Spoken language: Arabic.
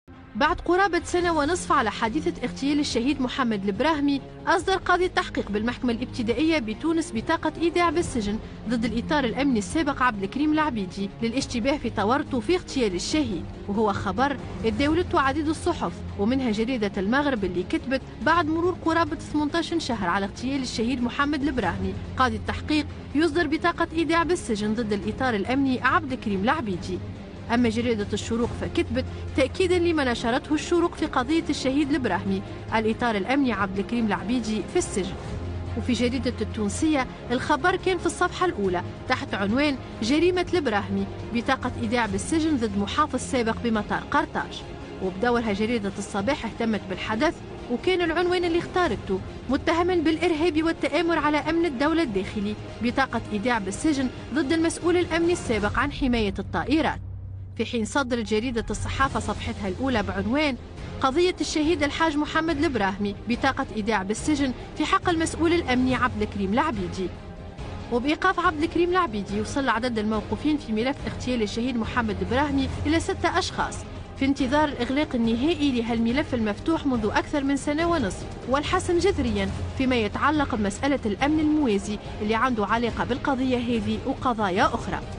بعد قرابة سنة ونصف على حادثة اغتيال الشهيد محمد البراهمي، أصدر قاضي التحقيق بالمحكمة الابتدائية بتونس بطاقة إيداع بالسجن ضد الإطار الأمني السابق عبد الكريم العبيدي للاشتباه في تورطه في اغتيال الشهيد، وهو خبر اداولته عديد الصحف ومنها جريدة المغرب اللي كتبت بعد مرور قرابة 18 شهر على اغتيال الشهيد محمد البراهمي قاضي التحقيق يصدر بطاقة إيداع بالسجن ضد الإطار الأمني عبد الكريم العبيدي. أما جريدة الشروق فكتبت تأكيدا لما نشرته الشروق في قضية الشهيد البراهمي الإطار الأمني عبد الكريم العبيدي في السجن. وفي جريدة التونسية الخبر كان في الصفحة الأولى تحت عنوان جريمة البراهمي بطاقة إيداع بالسجن ضد محافظ سابق بمطار قرطاج، وبدورها جريدة الصباح اهتمت بالحدث وكان العنوان اللي اختارته متهما بالإرهاب والتآمر على أمن الدولة الداخلي بطاقة إيداع بالسجن ضد المسؤول الأمني السابق عن حماية الطائرات، في حين صدرت جريدة الصحافة صفحتها الأولى بعنوان قضية الشهيد الحاج محمد البراهمي بطاقة إيداع بالسجن في حق المسؤول الأمني عبد الكريم العبيدي. وبإيقاف عبد الكريم العبيدي وصل عدد الموقوفين في ملف اغتيال الشهيد محمد البراهمي إلى 6 أشخاص في انتظار الإغلاق النهائي لهالملف المفتوح منذ أكثر من سنة ونصف والحسم جذريا فيما يتعلق بمسألة الأمن الموازي اللي عنده علاقة بالقضية هذه وقضايا أخرى.